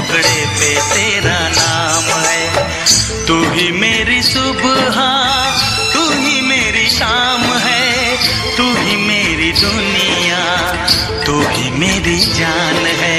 टुकड़े पे तेरा नाम है। तू ही मेरी सुबह, तू ही मेरी शाम है, तू ही मेरी दुनिया, तू ही मेरी जान है।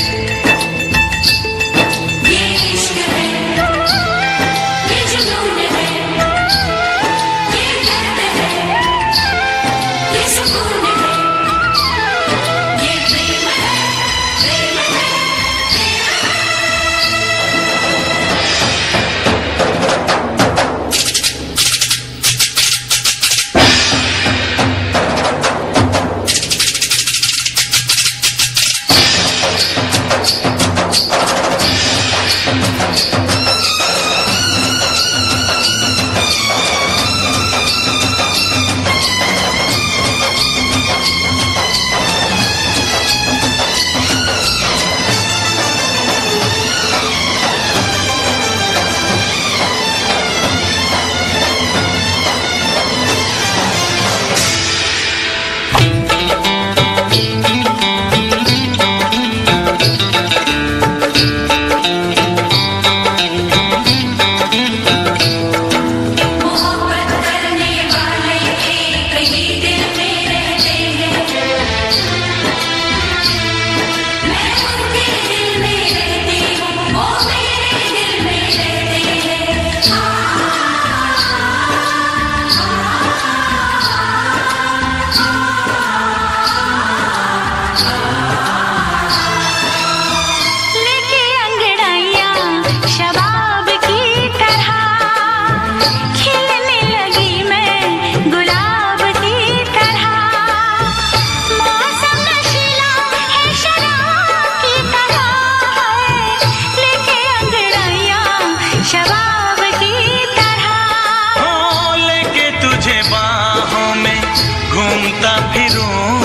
घूमता फिरूं,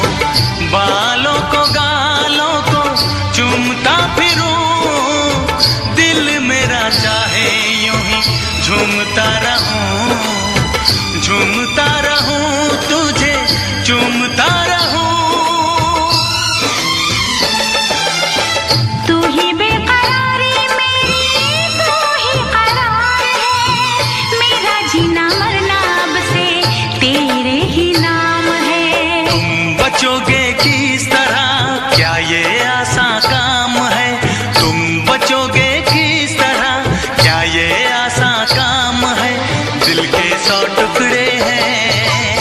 बालों को गालों को चूमता फिरूं, दिल मेरा चाहे यूं ही झूमता रहूं, झूमता रहूं, तुझे चूमता रहूं। तू ही बेकरारी मेरी, तू ही करार है, मेरा जीना मरना अब से तेरे ही नाम है। तुम बचोगे किस तरह, क्या ये आसान काम है? तुम बचोगे किस तरह, क्या ये आसान काम है? दिल के 100 टुकड़े हैं,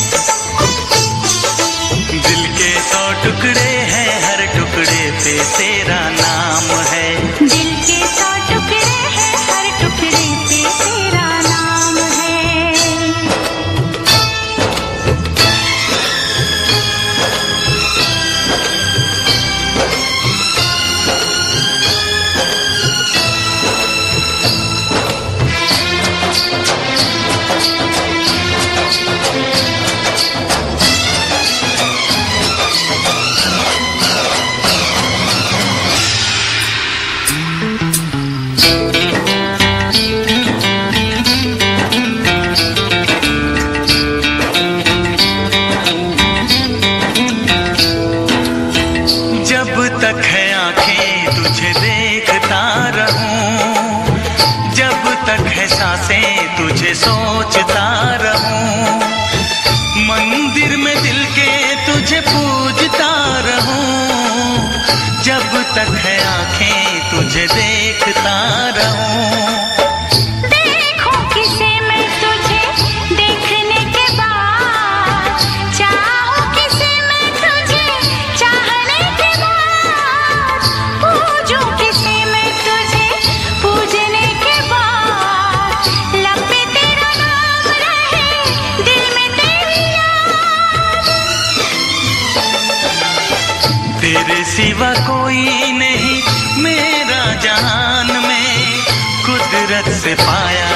दिल के 100 टुकड़े हैं, हर टुकड़े पे तेरा नाम है। दिल के 100 टुकड़े हैं, हर टुकड़े पे तेरा नाम है। जब तक है आंखें तुझे देखता रहूं, जब तक है सांसें तुझे सोचता रहूं, मंदिर में दिल के तुझे पूजता रहूं, जब तक है आंखें तुझे देखता रहूं। देखूं किसे मैं तुझे देखने के बाद, चाहूं किसे मैं तुझे चाहने के बाद, पूजूं किसे मैं तुझे पूजने के बाद, लब पे तेरा नाम रहे, दिल में तेरी याद। तेरे सिवा कोई नहीं मेरा जहान में, कुदरत से पाया